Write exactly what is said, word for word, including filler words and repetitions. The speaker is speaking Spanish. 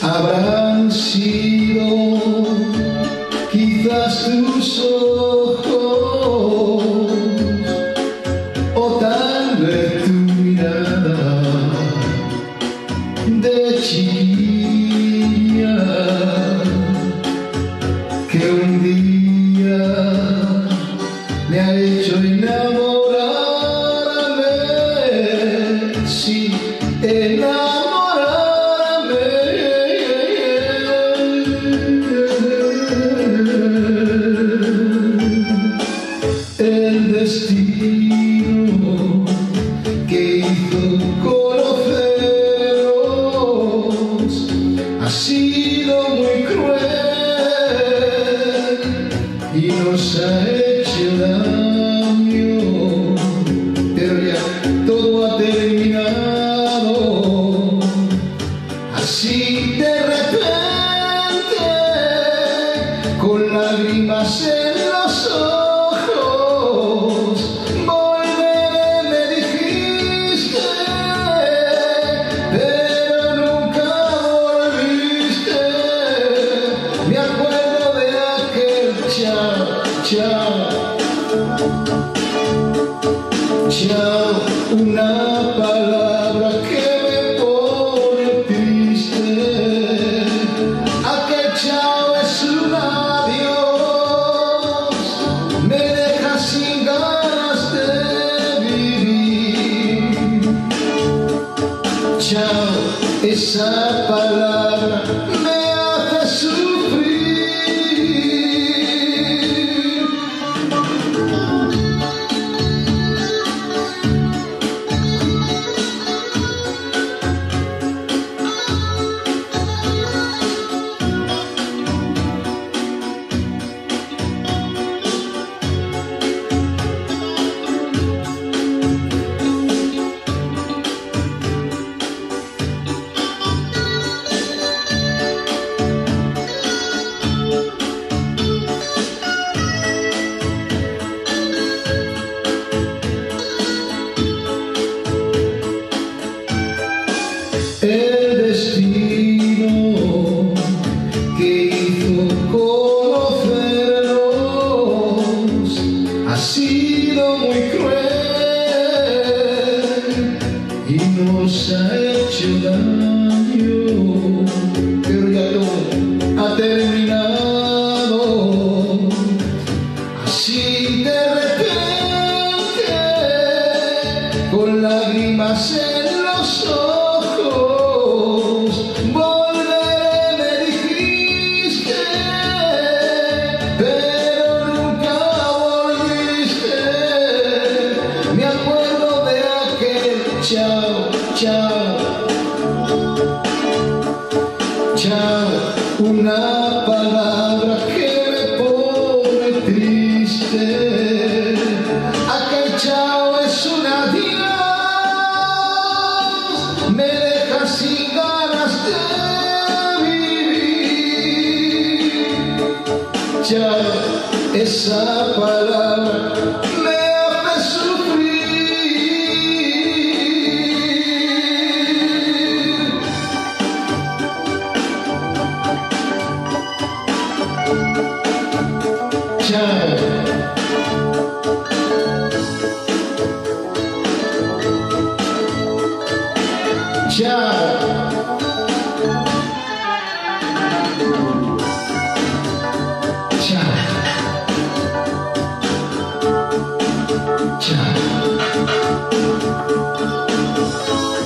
Habrán sido quizás tus ojos o tal vez tu mirada de chiquilla que un día me ha hecho enamorarme, sí, enamorarme. El destino que hizo conocernos ha sido muy cruel y nos ha hecho daño, pero ya todo ha terminado. Así de repente, con lágrimas en los ojos, volveré me dijiste, pero nunca volviste. Me acuerdo de aquel chao, chao, chao, una palabra que me pone triste. Aquel chao es un adiós, me deja sin ganas de vivir. Chao, esa palabra me hace sufrir. El destino que hizo conocernos ha sido muy cruel y nos ha hecho daño, pero ya todo ha terminado. Así de repente, con lágrimas en los ojos, chao, chao, chao, una palabra que me pone triste. Aquel chao es un adiós, me deja sin ganas de vivir. Chao, esa palabra me hace sufrir. Chao, chao, chao, chao.